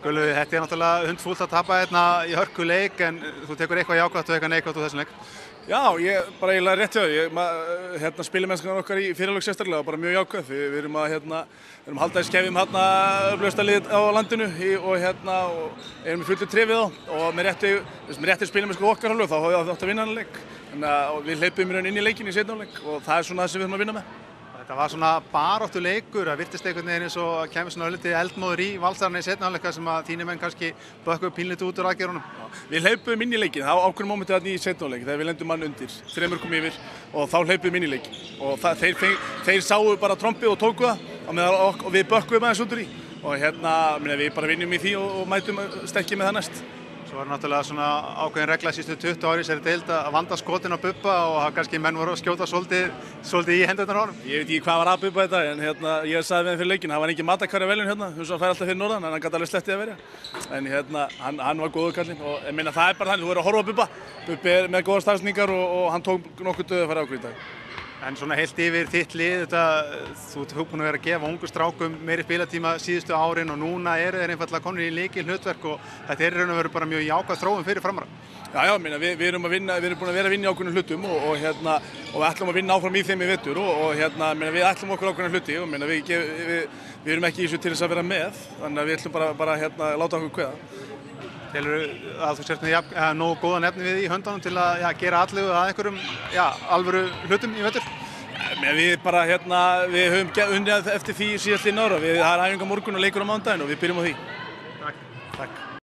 Gullu, þetta náttúrulega hundfúlt að tapa hérna í hörkuleik en þú tekur eitthvað jákvætt og eitthvað neikvætt úr þessum leik. Já, ég bara eiginlega rétt hjá því. Spilamennskan okkar í fyrirleik sérstaklega bara mjög jákvæð. Við erum að halda í skefjum öflugasta lið á landinu og erum í fullu trefið á og með rétti spilamennsku okkar hálfu þá hafum við átt að vinna þennan leik. Þannig að við hleypum í raun inn í leikinn í seinni hálfleik og það er svona það sem við þurfum að vinna með. Þetta var svona baráttu leikur, það virtist einhvern veginn eins og kemur svona örlítið eldmóður í Valsarana í seinni hálfleik sem að þínir menn kannski bökkuðu pínlítið út úr aðgerðunum. Við hleypum inn í leikinn, það á ákveðnum mómenti þarna í seinni hálfleik þegar við lendum mann undir, 3 mörkum yfir og þá hleypum inn í leikinn. Og þeir sáu bara trompið og tóku það og við bökkuðum aðeins út úr í. Og við bara vinnum í því og mætum sterkir með það næst. Svo var náttúrulega svona ákveðin regla síðustu 20 ári í þessari deild að vanda skotin á Bubba og kannski menn voru að skjóta svolítið í hendurnar á honum. Ég veit ekki hvað var að Bubba þetta en ég sagði við hann fyrir leikinn, það var engin matarkari velun hann fær alltaf fyrir norðan en hann gat alveg slepptið að verja. En hann var góður kallinn og ég meina það er bara þannig, þú verður að horfa á Bubba. Bubbi er með góðar staðsendingar og hann tók nokkuð dauðafæri ákvörðun í dag. En svona heilt yfir þitt lið, þú ert búinn að vera að gefa ungu strákum meiri spilatíma síðustu árin og núna eru þeir einfaldlega komnir í lykilhlutverk og þetta er í raun og veru bara mjög jákvæð þróun fyrir Framara. Já, við erum búin að vera að vinna í ákveðnum hlutum og við ætlum að vinna áfram í þeim í vetur og við ætlum okkur ákveðna hluti og við erum ekki í þessu til þess að vera með, þannig að við ætlum bara að láta okkur kveða. Telurðu að þú sért með nógu góðan efni við í höndunum til að gera allu að einhverjum alvöru hlutum í vetur? Við höfum unnið eftir því síðastliðin ára. Það er æfingar morgun og leikur á mánudaginn og við byrjum á því. Takk.